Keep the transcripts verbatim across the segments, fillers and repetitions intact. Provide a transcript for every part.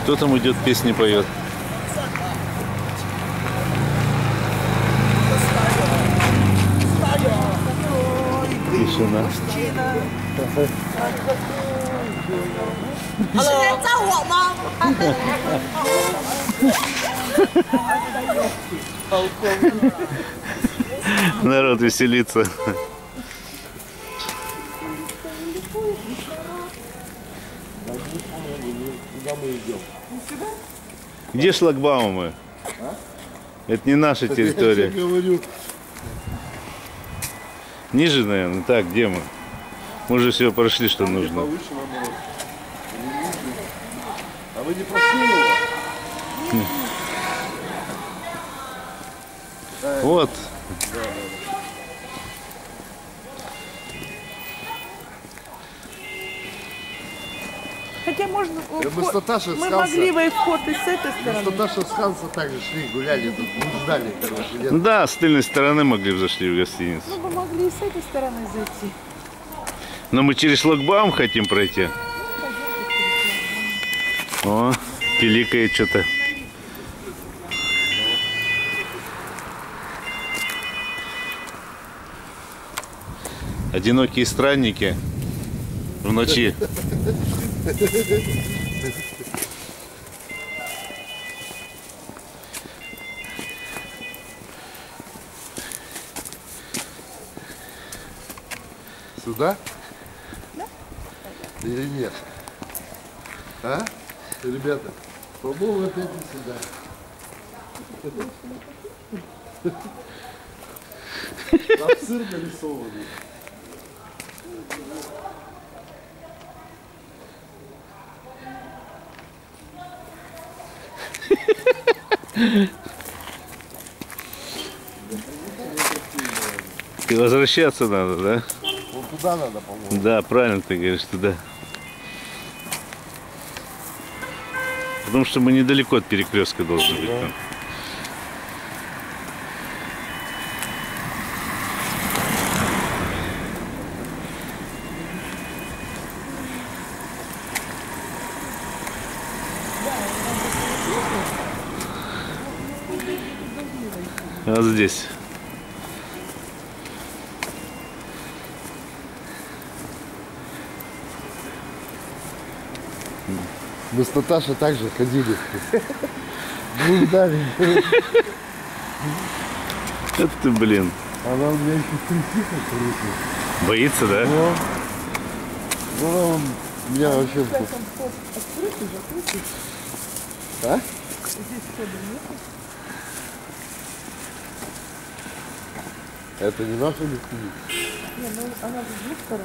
Кто там идет, песни поет? Тишина. Народ веселится. Где шлагбаумы? А? Это не наша так территория. Я говорю. Ниже, наверное. Так, где мы? Мы уже все прошли, что там нужно. Повыше, а вы не прошли его? Хм. Вот. Да, да, да. Хотя можно... Мы, мы могли бы вход и с этой стороны. Мы с Наташей с Хансом также шли, гуляли, тут не ждали, короче. Нет. Да, с тыльной стороны могли бы зашли в гостиницу. Мы бы могли и с этой стороны зайти. Но мы через шлагбаум хотим пройти. О, пиликает что-то. Одинокие странники в ночи. Сюда? Да. Или нет? А? Ребята, по-моему, опять не сюда. Там сыр нарисованный. И возвращаться надо, да? Вот туда надо, по-моему. Да, правильно ты говоришь, туда. Потому что мы недалеко от перекрестка должны быть. Да. Вот здесь. Мы с Наташей также ходили. Блуждали. Это ты, блин. Она у меня еще трясится, короче. Боится, да? Ну, ну меня вообще... А? Это не наша гостиница? Не, ну она с двух сторон.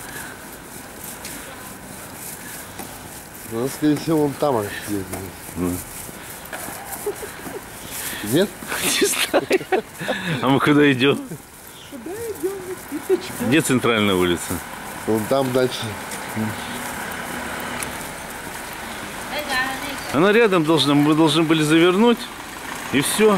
Ну, скорее всего, вон там аж есть. Mm. Нет? Не знаю. А мы куда идем? Куда идем? Где центральная улица? Вон там дальше. Она рядом должна, мы должны были завернуть, и все.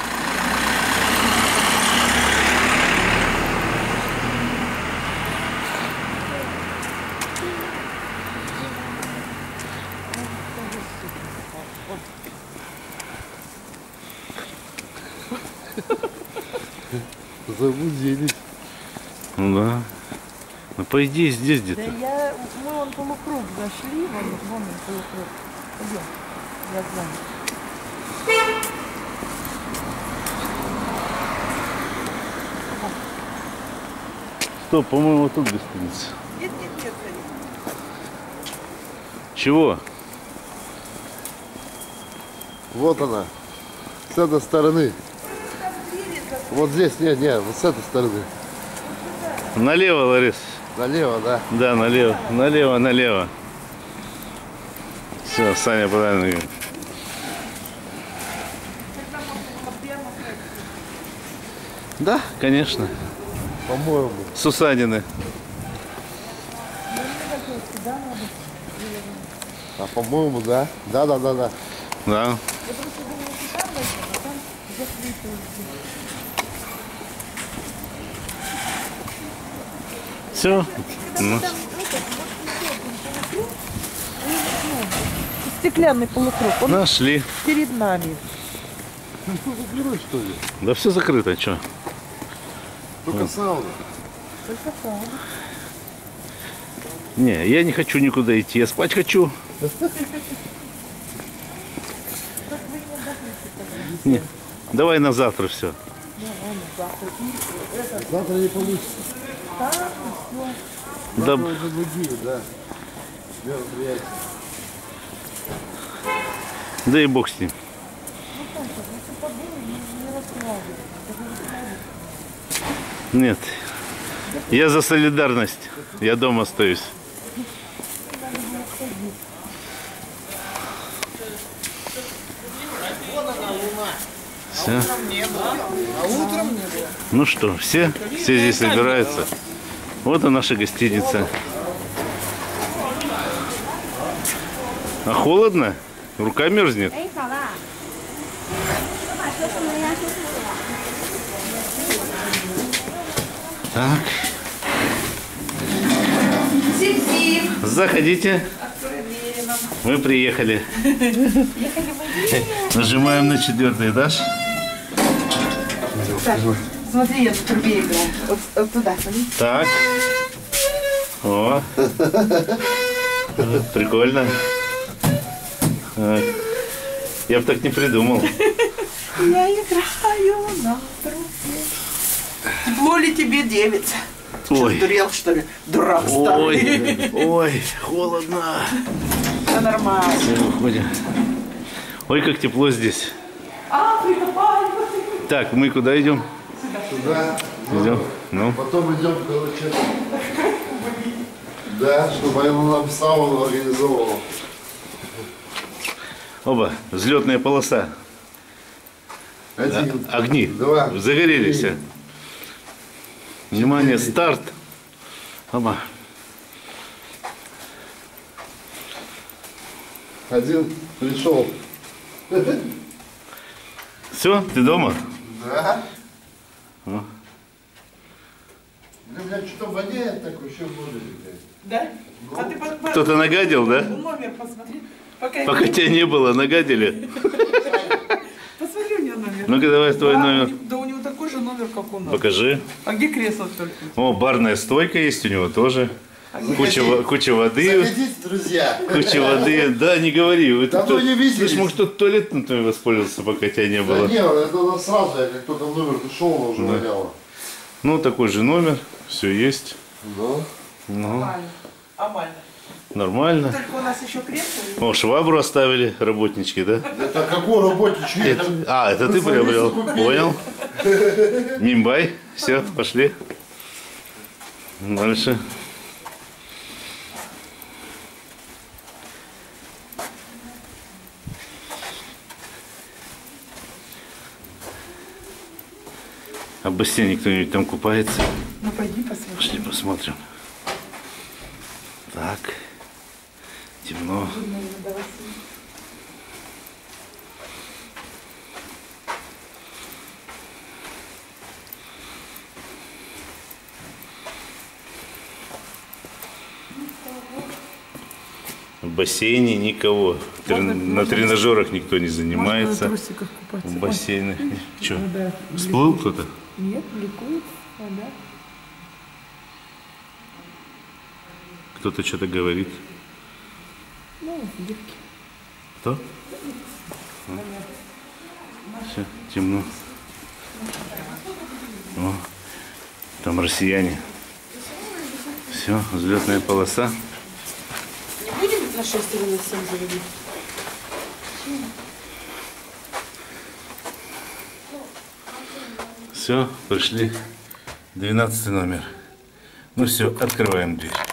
Заблудились. Ну да. Ну по идее здесь где-то. Да я, мы вон полукруг зашли, вон, вон он полукруг. Пойдем, я знаю. Стоп, по-моему, вот тут гостиница. Нет, нет, нет, нет. Чего? Вот она. С этой стороны. Вот здесь, нет, нет, вот с этой стороны. Налево, Ларис. Налево, да? Да, налево, налево, налево. Все, Саня правильно говорит. Да, конечно. По-моему. С усадины. А по-моему, да. Да, да, да, да. Да. Все. Ну. С стеклянный полукруг. Он Нашли. перед нами. Ну что, закрывать, что ли? Да все закрыто, что? Только сауна. Только сауна. Не, я не хочу никуда идти, я спать хочу. Не, давай на завтра все. Завтра не получится. Да, Завтра уже другие, да. Мероприятия. да и бог с ним. Нет, я за солидарность. Я дома остаюсь. Все. Ну что, все? Все здесь собираются. Вот и наша гостиница. А холодно? Рука мерзнет. Так. Заходите. Мы приехали. Нажимаем на четвертый этаж. Смотри, я в трубе играю. Вот, вот туда, смотри. Так. О. Прикольно. Я бы так не придумал. Я играю на трубе. Тепло ли тебе, девица? Ой. Что, дурел, что ли? Дурак старый. Ой, ой, холодно. Да нормально. Все, выходим. Ой, как тепло здесь. А, прикопали. Так, мы куда идем? Сюда. Идем. Ну. Потом идем, короче. Да, чтобы он нам сауну организовывал. Оба, взлетная полоса. Один. А- огни. Два. Загорелись. Три. Внимание, старт. Оба. Один пришел. Все, ты дома? Да. О. Для меня что-то воняет так вообще в номере. Да? А ты по- по- Кто-то нагадил, да? номер посмотри. Пока, Пока я... тебя не было, нагадили. Посмотри у него номер. Ну-ка, давай твой Да, номер. у него- Да у него такой же номер, как у нас. Покажи. А где кресло только? О, барная стойка есть у него тоже. Куча, во- куча воды. Заходите, друзья. Куча воды. Да, не говори. Это Давно кто- не виделись. Слышь, может, кто-то туалетом твоим воспользовался, пока тебя не Да было. не, это надо сразу, я как только в номер пришел, оно уже воняло. Ну, такой же номер. Все есть. Ну, Ну, Нормально. Нормально. нормально. Только у нас еще кресло. О, швабру оставили работнички, да? это какой работничек? Это- а, это ты приобрел. Понял. Мимбай. Все, пошли. Дальше. А в бассейне кто-нибудь там купается? Ну пойди посмотри. Пошли посмотрим. Так. Темно. В бассейне никого. Трен- Можно- На можно- тренажерах никто не Можно занимается. на трусиках купаться. В бассейнах. Че? Вода Всплыл кто-то? Нет, ликует вода. Кто-то что-то говорит. Ну, девки. Кто? Все, темно. О, там россияне. Все, взлетная полоса. Не будем на шесть или на семь заводить? Все, пришли. Двенадцатый номер. Ну все, открываем дверь.